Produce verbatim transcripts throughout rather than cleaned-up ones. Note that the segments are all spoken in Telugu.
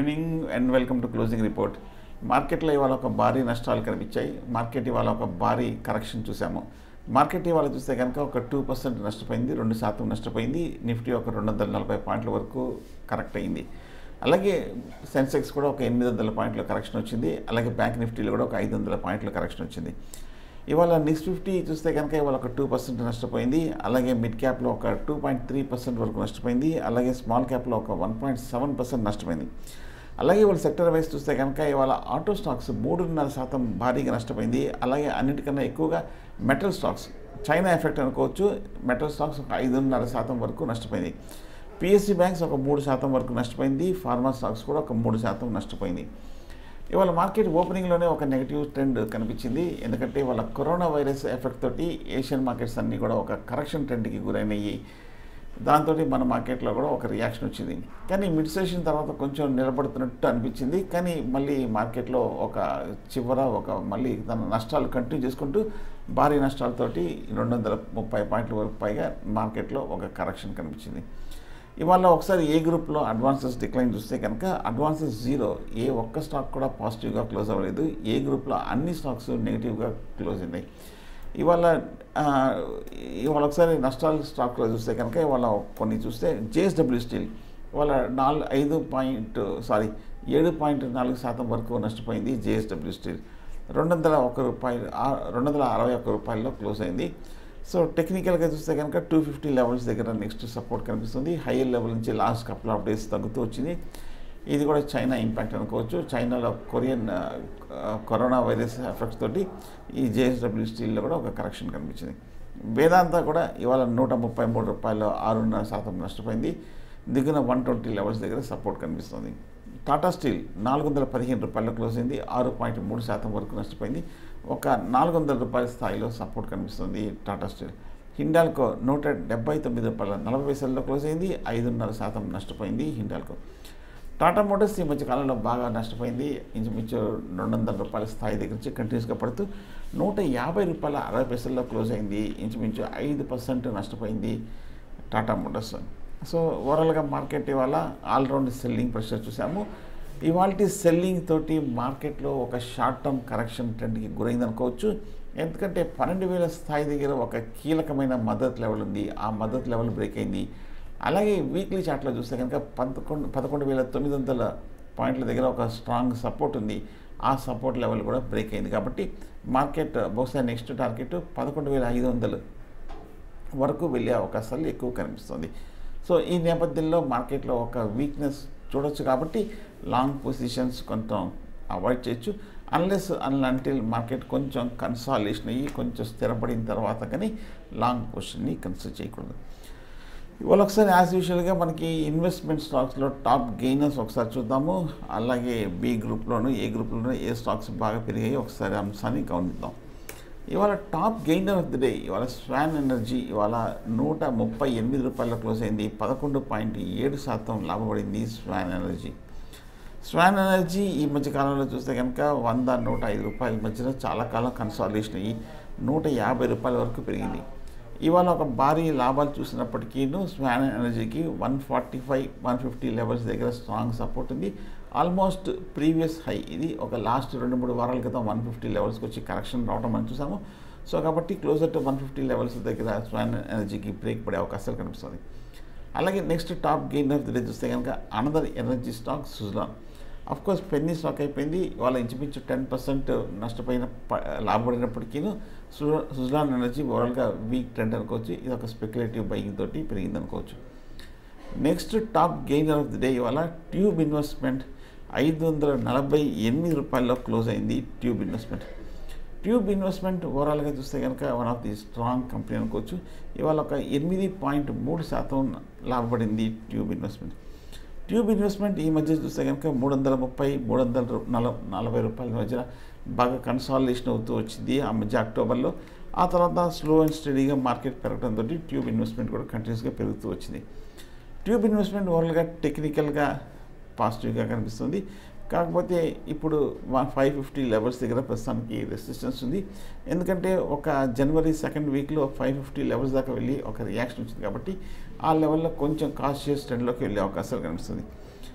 Evening and welcome to closing report. మార్కెట్లో ఇవాళ ఒక భారీ నష్టాలు కనిపించాయి. మార్కెట్ ఇవాళ ఒక భారీ కరెక్షన్ చూసాము. మార్కెట్ ఇవాళ చూస్తే కనుక ఒక టూ పర్సెంట్ నష్టపోయింది, రెండు శాతం నష్టపోయింది. నిఫ్టీ ఒక రెండు వందల నలభై పాయింట్ల వరకు కరెక్ట్ అయింది. అలాగే సెన్సెక్స్ కూడా ఒక ఎనిమిది వందల పాయింట్ల కరెక్షన్ వచ్చింది. అలాగే బ్యాంక్ నిఫ్టీలో కూడా ఒక ఐదు వందల పాయింట్ల కరెక్షన్ వచ్చింది. ఇవాళ నిఫ్టీ ఫిఫ్టీ చూస్తే కనుక ఇవాళ ఒక టూ పర్సెంట్ నష్టపోయింది. అలాగే మిడ్ క్యాప్లో ఒక టూ పాయింట్ త్రీ పర్సెంట్ వరకు నష్టపోయింది. అలాగే స్మాల్ క్యాప్లో ఒక వన్ పాయింట్ సెవెన్ పర్సెంట్ నష్టపోయింది. అలాగే ఇవాళ సెక్టర్ వైజ్ చూస్తే కనుక ఇవాళ ఆటో స్టాక్స్ మూడున్నర శాతం భారీగా నష్టపోయింది. అలాగే అన్నిటికన్నా ఎక్కువగా మెటల్ స్టాక్స్, చైనా ఎఫెక్ట్ అనుకోవచ్చు, మెటల్ స్టాక్స్ ఒక ఐదున్నర శాతం వరకు నష్టపోయింది. పిఎస్సి బ్యాంక్స్ ఒక మూడు శాతం వరకు నష్టపోయింది. ఫార్మా స్టాక్స్ కూడా ఒక మూడు శాతం నష్టపోయింది. ఇవాళ మార్కెట్ ఓపెనింగ్లోనే ఒక నెగిటివ్ ట్రెండ్ కనిపించింది. ఎందుకంటే ఇవాళ కరోనా వైరస్ ఎఫెక్ట్ తోటి ఏషియన్ మార్కెట్స్ అన్నీ కూడా ఒక కరెక్షన్ ట్రెండ్కి గురైనవి. దాంతో మన మార్కెట్లో కూడా ఒక రియాక్షన్ వచ్చింది. కానీ మిడ్ సెషన్ తర్వాత కొంచెం నిలబడుతున్నట్టు అనిపించింది. కానీ మళ్ళీ మార్కెట్లో ఒక చివర ఒక మళ్ళీ తన నష్టాలు కంటిన్యూ చేసుకుంటూ భారీ నష్టాలతోటి రెండు వందల ముప్పై పాయింట్ల వరకు పైగా మార్కెట్లో ఒక కరెక్షన్ కనిపించింది. ఇవాళ ఒకసారి ఏ గ్రూప్లో అడ్వాన్సెస్ డిక్లైన్ చూస్తే కనుక అడ్వాన్సెస్ జీరో, ఏ ఒక్క స్టాక్ కూడా పాజిటివ్గా క్లోజ్ అవ్వలేదు. ఏ గ్రూప్లో అన్ని స్టాక్స్ నెగిటివ్గా క్లోజ్ అయినాయి. ఇవాళ ఇవాళ ఒకసారి నష్టాలు స్టాక్లో చూస్తే కనుక ఇవాళ కొన్ని చూస్తే జేఎస్డబ్ల్యూ స్టీల్ ఇవాళ నాలుగు ఐదు పాయింట్ సారీ ఏడు పాయింట్ నాలుగు శాతం వరకు నష్టపోయింది. జేఎస్డబ్ల్యూ స్టీల్ రెండు వందల ఒక రూపాయలు రెండు వందల అరవై ఒక్క రూపాయల్లో క్లోజ్ అయింది. సో టెక్నికల్గా చూస్తే కనుక టూ ఫిఫ్టీ లెవెల్స్ దగ్గర నెక్స్ట్ సపోర్ట్ కనిపిస్తుంది. హైయర్ లెవెల్ నుంచి లాస్ట్ కపుల్ ఆఫ్ డేస్ తగ్గుతూ వచ్చింది. ఇది కూడా చైనా ఇంపాక్ట్ అనుకోవచ్చు. చైనాలో కొరియన్ కరోనా వైరస్ ఎఫెక్ట్స్ తోటి ఈ జేఎస్డబ్ల్యూ స్టీల్లో కూడా ఒక కరెక్షన్ కనిపించింది. వేదాంత కూడా ఇవాళ నూట ముప్పై మూడు రూపాయలు ఆరున్నర శాతం నష్టపోయింది. దిగున వన్ ట్వంటీ లెవెల్స్ దగ్గర సపోర్ట్ కనిపిస్తుంది. టాటా స్టీల్ నాలుగు వందల పదిహేను రూపాయల్లో క్లోజ్ అయింది. ఆరు పాయింట్ మూడు శాతం వరకు నష్టపోయింది. ఒక నాలుగు వందల రూపాయల స్థాయిలో సపోర్ట్ కనిపిస్తుంది టాటా స్టీల్. హిండాల్కో నూట డెబ్బై తొమ్మిది రూపాయల నలభై పైసల్లో క్లోజ్ అయింది. ఐదున్నర శాతం నష్టపోయింది హిండాల్కో. టాటా మోటార్స్ ఈ మధ్య కాలంలో బాగా నష్టపోయింది. ఇంచుమించు రెండు వందల రూపాయల స్థాయి దగ్గర నుంచి కంటిన్యూస్గా పడుతూ నూట యాభై రూపాయల అరవై పైసల్లో క్లోజ్ అయింది. ఇంచుమించు ఐదు పర్సెంట్ నష్టపోయింది టాటా మోటార్స్. సో ఓవరాల్గా మార్కెట్ ఇవాళ ఆల్రౌండ్ సెల్లింగ్ ప్రెషర్ చూసాము. ఇవాళ సెల్లింగ్ తోటి మార్కెట్లో ఒక షార్ట్ టర్మ్ కరెక్షన్ ట్రెండ్కి గురైంది అనుకోవచ్చు. ఎందుకంటే పన్నెండు వేల స్థాయి దగ్గర ఒక కీలకమైన మద్దతు లెవెల్ ఉంది. ఆ మద్దతు లెవెల్ బ్రేక్ అయింది. అలాగే వీక్లీ చార్ట్లో చూస్తే కనుక పదకొండు పదకొండు వేల తొమ్మిది వందల పాయింట్ల దగ్గర ఒక స్ట్రాంగ్ సపోర్ట్ ఉంది. ఆ సపోర్ట్ లెవెల్ కూడా బ్రేక్ అయింది. కాబట్టి మార్కెట్ బహుశా నెక్స్ట్ టార్గెట్ పదకొండు వేల ఐదు వందలు వరకు వెళ్ళే అవకాశాలు ఎక్కువ కనిపిస్తుంది. సో ఈ నేపథ్యంలో మార్కెట్లో ఒక వీక్నెస్ చూడొచ్చు. కాబట్టి లాంగ్ పొజిషన్స్ కొంచెం అవాయిడ్ చేయొచ్చు. అన్లెస్ అన్అంటిల్ మార్కెట్ కొంచెం కన్సాలిడేషన్ అయ్యి కొంచెం స్థిరపడిన తర్వాత కానీ లాంగ్ పొజిషన్ని కన్సిడర్ చేయకూడదు. ఇవాళ ఒకసారి యాజ్ యూజువల్గా మనకి ఇన్వెస్ట్మెంట్ స్టాక్స్లో టాప్ గెయినర్స్ ఒకసారి చూద్దాము. అలాగే బి గ్రూప్లోను ఏ గ్రూప్లోనూ ఏ స్టాక్స్ బాగా పెరిగాయో ఒకసారి అంశాన్ని గమనిద్దాం. ఇవాళ top gainer of the day ఇవాళ స్వాన్ ఎనర్జీ ఇవాళ నూట ముప్పై ఎనిమిది రూపాయల్లో క్లోజ్ అయింది. పదకొండు పాయింట్ ఏడు శాతం లాభపడింది స్వాన్ ఎనర్జీ. స్వాన్ ఎనర్జీ ఈ మధ్య కాలంలో చూస్తే కనుక వంద నూట ఐదు రూపాయల మధ్యన చాలా కాలం కన్సాలిడేషన్ అయ్యి నూట యాభై రూపాయల వరకు పెరిగింది. ఇవాళ ఒక భారీ లాభాలు చూసినప్పటికీ స్వాన్ ఎనర్జీకి one forty five one fifty levels దగ్గర స్ట్రాంగ్ సపోర్ట్ ఉంది. ఆల్మోస్ట్ ప్రీవియస్ హై ఇది ఒక లాస్ట్ రెండు మూడు వారాల క్రితం వన్ ఫిఫ్టీ లెవెల్స్కి వచ్చి కరెక్షన్ రావడం మనం చూసాము. సో కాబట్టి closer to one fifty levels దగ్గర స్వాన్ ఎనర్జీకి బ్రేక్ పడే అవకాశాలు కనిపిస్తుంది. అలాగే నెక్స్ట్ టాప్ గెయినర్ డే చూస్తే కనుక another energy stock Suzlon. Of course penny stock అయిపోయింది. వాళ్ళ ఇంచుమించు టెన్ పర్సెంట్ నష్టపోయిన లాభపడినప్పటికీ సుజలాన్ ఎనర్జీ ఓవరాల్గా వీక్ ట్రెండ్ అనుకోవచ్చు. ఇది ఒక స్పెక్యులేటివ్ బయింగ్ తోటి పెరిగింది అనుకోవచ్చు. Next top gainer of the day ఇవాళ ట్యూబ్ ఇన్వెస్ట్మెంట్ ఐదు వందల నలభై ఎనిమిది రూపాయల్లో క్లోజ్ అయింది. ట్యూబ్ ఇన్వెస్ట్మెంట్ ట్యూబ్ ఇన్వెస్ట్మెంట్ ఓవరాల్గా చూస్తే కనుక one of the strong company అనుకోవచ్చు. ఇవాళ ఒక ఎనిమిది పాయింట్ మూడు శాతం లాభపడింది ట్యూబ్ ఇన్వెస్ట్మెంట్. ట్యూబ్ ఇన్వెస్ట్మెంట్ ఈ మధ్య చూస్తే కనుక మూడు వందల ముప్పై మూడు వందల నల నలభై రూపాయల మధ్య బాగా కన్సాలిడేషన్ అవుతూ వచ్చింది ఆ మధ్య అక్టోబర్లో. ఆ తర్వాత స్లో అండ్ స్టడీగా మార్కెట్ పెరగడంతో ట్యూబ్ ఇన్వెస్ట్మెంట్ కూడా కంటిన్యూస్గా పెరుగుతూ వచ్చింది. ట్యూబ్ ఇన్వెస్ట్మెంట్ ఓవరాల్గా టెక్నికల్గా పాజిటివ్గా కనిపిస్తుంది. కాకపోతే ఇప్పుడు ఫైవ్ ఫిఫ్టీ లెవెల్స్ దగ్గర ప్రస్తుతానికి రెసిస్టెన్స్ ఉంది. ఎందుకంటే ఒక జనవరి సెకండ్ వీక్లో ఫైవ్ ఫిఫ్టీ లెవెల్స్ దాకా వెళ్ళి ఒక రియాక్షన్ వచ్చింది. కాబట్టి ఆ లెవెల్లో కొంచెం కాషియస్ ట్రెండ్లోకి వెళ్ళే అవకాశాలు కనిపిస్తుంది.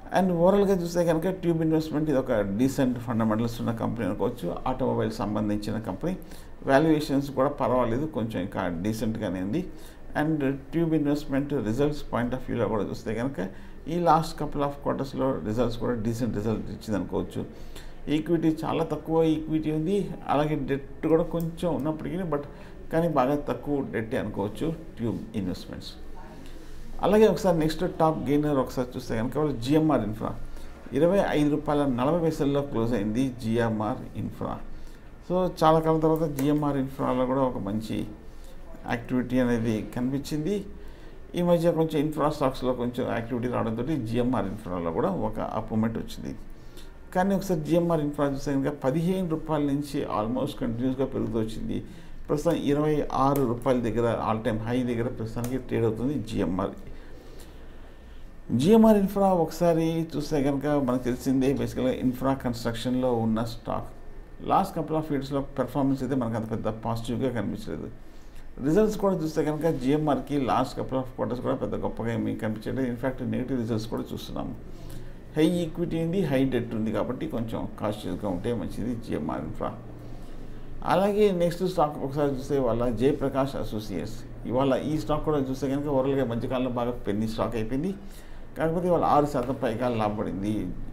అండ్ ఓవరాల్గా చూస్తే కనుక ట్యూబ్ ఇన్వెస్ట్మెంట్ ఇది ఒక డీసెంట్ ఫండమెంటల్స్ ఉన్న కంపెనీ అనుకోవచ్చు. ఆటోమొబైల్ సంబంధించిన కంపెనీ. వాల్యుయేషన్స్ కూడా పర్వాలేదు, కొంచెం ఇంకా డీసెంట్గానే ఉంది. And Tube Investment results point of వ్యూలో కూడా చూస్తే కనుక ఈ లాస్ట్ కపుల్ ఆఫ్ క్వార్టర్స్లో రిజల్ట్స్ కూడా డీసెంట్ రిజల్ట్ ఇచ్చింది అనుకోవచ్చు. ఈక్విటీ చాలా తక్కువ ఈక్విటీ ఉంది, అలాగే డెట్ కూడా కొంచెం ఉన్నప్పటికీ బట్ కానీ బాగా తక్కువ డెట్టే అనుకోవచ్చు ట్యూబ్ ఇన్వెస్ట్మెంట్స్. అలాగే ఒకసారి నెక్స్ట్ టాప్ గెయినర్ ఒకసారి చూస్తే కనుక జిఎంఆర్ ఇన్ఫ్రా ఇరవై ఐదు రూపాయల నలభై పైసల్లో క్లోజ్ అయింది జిఎంఆర్ ఇన్ఫ్రా. సో చాలా కాలం తర్వాత జిఎంఆర్ ఇన్ఫ్రాలో కూడా ఒక మంచి యాక్టివిటీ అనేది కనిపించింది. ఈ మధ్య కొంచెం ఇన్ఫ్రా స్టాక్స్లో కొంచెం యాక్టివిటీ రావడంతో జిఎంఆర్ ఇన్ఫ్రాలో కూడా ఒక అప్ మూమెంట్ వచ్చింది. కానీ ఒకసారి జిఎంఆర్ ఇన్ఫ్రా చూస్తే కనుక పదిహేను రూపాయల నుంచి ఆల్మోస్ట్ కంటిన్యూస్గా పెరుగుతూ వచ్చింది. ప్రస్తుతం ఇరవై ఆరు రూపాయల దగ్గర ఆల్ టైమ్ హై దగ్గర ప్రస్తుతానికి ట్రేడ్ అవుతుంది జిఎంఆర్. జిఎంఆర్ ఇన్ఫ్రా ఒకసారి చూస్తే కనుక మనకు తెలిసిందే బేసికల్గా ఇన్ఫ్రా కన్స్ట్రక్షన్లో ఉన్న స్టాక్. లాస్ట్ కపుల్ ఆఫ్ ఇయర్స్లో పెర్ఫార్మెన్స్ అయితే మనకు అంత పెద్ద పాజిటివ్గా కనిపించలేదు. రిజల్ట్స్ కూడా చూస్తే కనుక జిఎంఆర్కి లాస్ట్ కపుల్ ఆఫ్ క్వార్టర్స్ కూడా పెద్ద గొప్పగా ఏమీ కనిపించలేదు. ఇన్ఫ్యాక్ట్ నెగిటివ్ రిజల్ట్స్ కూడా చూస్తున్నాము. హై ఈక్విటీ ఉంది, హై డెట్ ఉంది కాబట్టి కొంచెం కాన్షియస్గా ఉంటే మంచిది జిఎంఆర్ ఇన్ఫ్రా. అలాగే నెక్స్ట్ స్టాక్ ఒకసారి చూస్తే ఇవాళ జయప్రకాష్ అసోసియేట్స్. ఇవాళ ఈ స్టాక్ కూడా చూస్తే కనుక ఓవరాల్గా మధ్యకాలంలో బాగా పెన్ని స్టాక్ అయిపోయింది. కాకపోతే ఇవాళ ఆరు శాతం పైగా లాభపడింది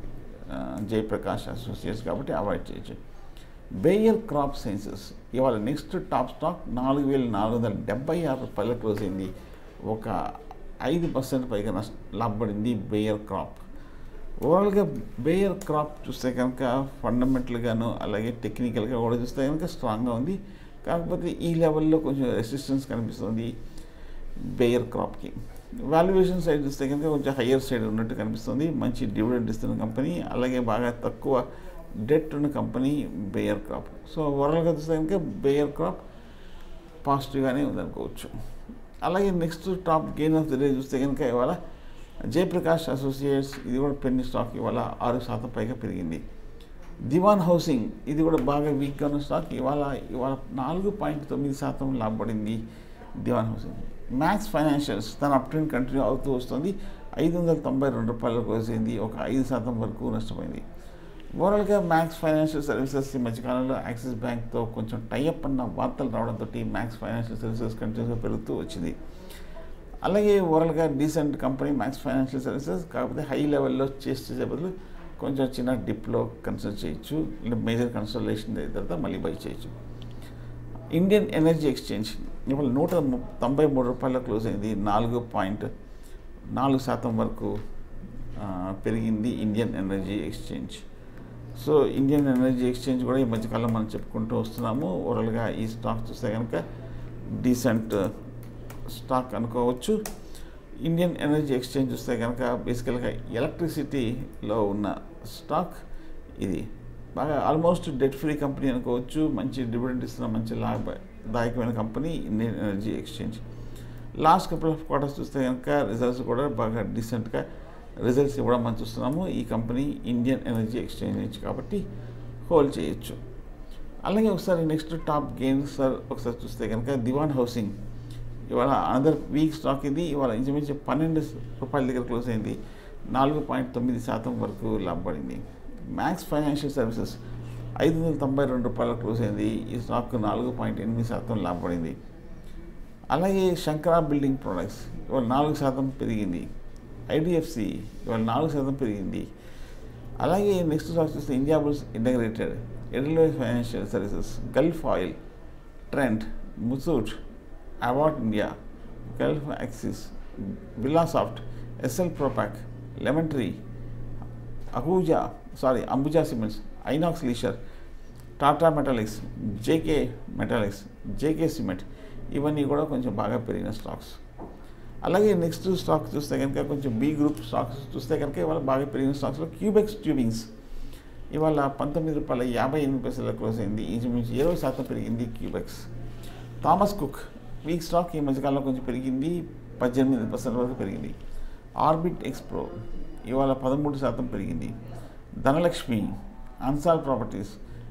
జయప్రకాష్ అసోసియేట్స్ కాబట్టి అవాయిడ్ చేయొచ్చు. బేయర్ క్రాప్ సైన్సెస్ ఇవాళ నెక్స్ట్ టాప్ స్టాక్ నాలుగు వేల నాలుగు వందల డెబ్బై ఆరు రూపాయల క్లోజ్ అయింది. ఒక ఐదు పర్సెంట్ పైగా నష్ట లాభపడింది బేయర్ క్రాప్. ఓవరాల్గా బేయర్ క్రాప్ చూస్తే కనుక ఫండమెంటల్గాను అలాగే టెక్నికల్గా కూడా చూస్తే కనుక స్ట్రాంగ్గా ఉంది. కాకపోతే ఈ లెవెల్లో కొంచెం రెసిస్టెన్స్ కనిపిస్తుంది బేయర్ క్రాప్కి. వాల్యుయేషన్ సైడ్ చూస్తే కనుక కొంచెం హయ్యర్ సైడ్ ఉన్నట్టు కనిపిస్తుంది. మంచి డివిడెండ్ ఇస్తున్న కంపెనీ, అలాగే బాగా తక్కువ డెట్ ఉన్న కంపెనీ బేయర్ క్రాప్. సో ఓవరాల్గా చూస్తే కనుక బేయర్ క్రాప్ పాజిటివ్గానే ఉందనుకోవచ్చు. అలాగే next top gain of the day చూస్తే కనుక ఇవాళ జయప్రకాష్ అసోసియేట్స్ ఇది కూడా పెన్ని స్టాక్ ఇవాళ ఆరు శాతం పైగా పెరిగింది. దివాన్ హౌసింగ్ ఇది కూడా బాగా వీక్గా ఉన్న స్టాక్ ఇవాళ ఇవాళ నాలుగు పాయింట్ తొమ్మిది శాతం లాభపడింది దివాన్ హౌసింగ్. మ్యాక్స్ ఫైనాన్షియల్స్ తన అప్ ట్రెండ్ కంటిన్యూ అవుతూ వస్తుంది. ఐదు వందల తొంభై రెండు రూపాయలకు వచ్చేసింది, ఒక ఐదు శాతం వరకు నష్టపోయింది. ఓవరాల్గా మ్యాక్స్ ఫైనాన్షియల్ సర్వీసెస్ ఈ మధ్యకాలంలో యాక్సిస్ బ్యాంక్తో కొంచెం టైఅప్ అన్న వార్తలు రావడంతో మ్యాక్స్ ఫైనాన్షియల్ సర్వీసెస్ కంటిన్యూస్గా పెరుగుతూ వచ్చింది. అలాగే ఓవరాల్గా decent company Max financial services. కాకపోతే హై లెవెల్లో చేసే బదులు కొంచెం చిన్న డిప్లో కన్సిడర్ చేయొచ్చు, లేదా మేజర్ కన్సల్టేషన్ అయిన తర్వాత మళ్ళీ బై చేయొచ్చు. ఇండియన్ ఎనర్జీ ఎక్స్చేంజ్ ఇవాళ నూట తొంభై మూడు రూపాయల క్లోజ్ అయింది. నాలుగు పాయింట్ నాలుగు శాతం వరకు పెరిగింది Indian energy exchange. So Indian energy exchange కూడా ఈ మధ్యకాలం మనం చెప్పుకుంటూ వస్తున్నాము. ఓవరాల్గా ఈ స్టాక్ చూస్తే కనుక డీసెంట్ స్టాక్ అనుకోవచ్చు. ఇండియన్ ఎనర్జీ ఎక్స్చేంజ్ చూస్తే కనుక బేసికల్గా ఎలక్ట్రిసిటీలో ఉన్న స్టాక్ ఇది. బాగా ఆల్మోస్ట్ డెట్ ఫ్రీ కంపెనీ అనుకోవచ్చు. మంచి డివిడెండ్ ఇస్తున్న మంచి లాభదాయకమైన company Indian energy exchange. Last couple of quarters చూస్తే కనుక రిజల్ట్స్ కూడా బాగా డీసెంట్గా రిజల్ట్స్ ఇవ్వడం మనం చూస్తున్నాము ఈ కంపెనీ ఇండియన్ ఎనర్జీ ఎక్స్చేంజ్ నుంచి, కాబట్టి హోల్డ్ చేయొచ్చు. అలాగే ఒకసారి నెక్స్ట్ టాప్ గెయిన్ సార్ ఒకసారి చూస్తే కనుక దివాన్ హౌసింగ్ ఇవాళ అనదర్ వీక్ స్టాక్ ఇది. ఇవాళ ఇంచుమించు పన్నెండు రూపాయల దగ్గర క్లోజ్ అయింది. నాలుగు పాయింట్ తొమ్మిది శాతం వరకు లాభపడింది. మ్యాక్స్ ఫైనాన్షియల్ సర్వీసెస్ ఐదు వందల తొంభై రెండు రూపాయల క్లోజ్ అయింది. ఈ స్టాక్ నాలుగు పాయింట్ ఎనిమిది శాతం లాభపడింది. అలాగే శంకరా బిల్డింగ్ ప్రొడక్ట్స్ ఇవాళ నాలుగు శాతం పెరిగింది. ఐడిఎఫ్సి ఇవాళ నాలుగు శాతం పెరిగింది. అలాగే నెక్స్ట్ స్టాక్ చూస్తే India bulls integrated, Edelweiss financial services, Gulf oil, trend, Muthoot, award India, Gulf Axis, Birlasoft, SL propack, lemon tree, Ahuja sorry Ambuja cements, Inox leisure, Tata metallics, JK metallics, JK cement ఇవన్నీ కూడా కొంచెం బాగా పెరిగిన స్టాక్స్. అలాగే నెక్స్ట్ స్టాక్ చూస్తే కనుక కొంచెం బి గ్రూప్ స్టాక్స్ చూస్తే కనుక ఇవాళ బాగా పెరిగిన స్టాక్స్లో క్యూబెక్స్ ట్యూబింగ్స్ ఇవాళ పంతొమ్మిది రూపాయల యాభై ఎనిమిది పైసల క్లోజ్ అయింది. ఇంచుమించు ఇరవై శాతం పెరిగింది క్యూబెక్స్. థామస్ కుక్ వీక్ స్టాక్ ఈ మధ్యకాలంలో కొంచెం పెరిగింది, పద్దెనిమిది పర్సెంట్ వరకు పెరిగింది. ఆర్బిట్ ఎక్స్ప్రో ఇవాళ పదమూడు శాతం పెరిగింది. Dhanlaxmi, Ansal properties,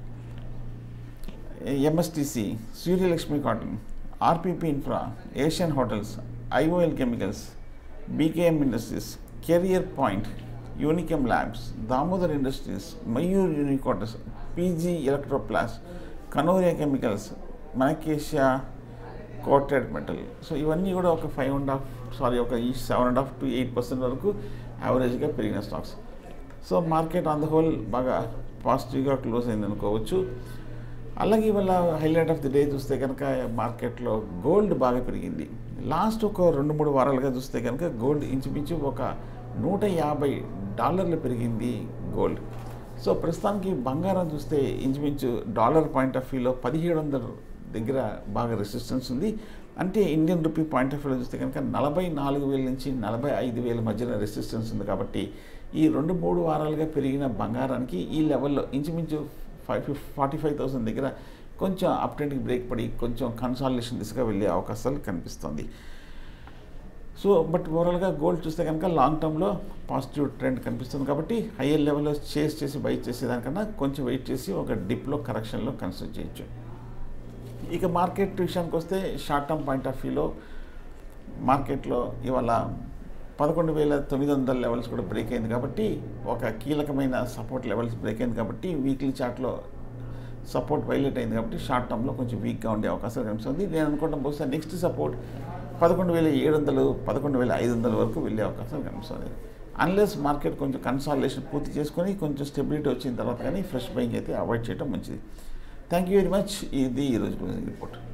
MSTC, Suryalakshmi cotton, RPP infra, Asian hotels, IOL chemicals, BKM industries, career point, Unichem labs, Damodar industries, Mayur uniquoters, PG electroplast, Kanoria chemicals, Manaksia coated metal. So ఇవన్నీ కూడా ఒక ఫైవ్ అండ్ హాఫ్ సారీ ఒక ఈ seven and half to eight percent వరకు యావరేజ్గా పెరిగిన stocks. So market on the whole బాగా పాజిటివ్గా క్లోజ్ అయింది అనుకోవచ్చు. అలాగే ఇవాళ హైలైట్ ఆఫ్ ది డే చూస్తే కనుక మార్కెట్లో గోల్డ్ బాగా పెరిగింది. లాస్ట్ ఒక రెండు మూడు వారాలుగా చూస్తే కనుక గోల్డ్ ఇంచుమించు ఒక నూట యాభై డాలర్లు పెరిగింది గోల్డ్. సో ప్రస్తుతానికి బంగారం చూస్తే ఇంచుమించు డాలర్ పాయింట్ ఆఫ్ వ్యూలో పదిహేడు వందల దగ్గర బాగా రెసిస్టెన్స్ ఉంది. అంటే ఇండియన్ రూపీ పాయింట్ ఆఫ్ వ్యూలో చూస్తే కనుక నలభై నాలుగు వేల నుంచి నలభై ఐదు వేల మధ్యన రెసిస్టెన్స్ ఉంది. కాబట్టి ఈ రెండు మూడు వారాలుగా పెరిగిన బంగారానికి ఈ లెవెల్లో ఇంచుమించు five fif forty five thousand దగ్గర కొంచెం అప్ ట్రెండ్కి బ్రేక్ పడి కొంచెం కన్సాలిడేషన్ దిశగా వెళ్ళే అవకాశాలు కనిపిస్తుంది. సో బట్ ఓవరాల్గా గోల్డ్ చూస్తే కనుక లాంగ్ టర్మ్లో పాజిటివ్ ట్రెండ్ కనిపిస్తుంది. కాబట్టి హయ్యర్ లెవెల్లో చేస్ చేసి బై చేసేదానికన్నా కొంచెం వెయిట్ చేసి ఒక డిప్లో కరెక్షన్లో కన్సిడర్ చేయొచ్చు. ఇక మార్కెట్ విషయానికి వస్తే షార్ట్ టర్మ్ పాయింట్ ఆఫ్ వ్యూలో మార్కెట్లో ఇవాళ పదకొండు వేల తొమ్మిది వందల లెవెల్స్ కూడా బ్రేక్ అయింది. కాబట్టి ఒక కీలకమైన సపోర్ట్ లెవెల్స్ బ్రేక్ అయింది. కాబట్టి వీక్లీ చార్ట్లో సపోర్ట్ వైలేట్ అయింది. కాబట్టి షార్ట్ టర్మ్లో కొంచెం వీక్గా ఉండే అవకాశాలు కనిపిస్తుంది. నేను అనుకుంటాం బహుశా నెక్స్ట్ సపోర్ట్ పదకొండు వేల ఏడు వందలు పదకొండు వేల ఐదు వందల వరకు వెళ్ళే అవకాశాలు కనిపిస్తుంది. అన్లెస్ మార్కెట్ కొంచెం కన్సాలిడేషన్ పూర్తి చేసుకొని కొంచెం స్టెబిలిటీ వచ్చిన తర్వాత కానీ ఫ్రెష్ బయింగ్ అయితే అవాయిడ్ చేయడం మంచిది. Thank you very much. ఇది ఈరోజు రిపోర్ట్.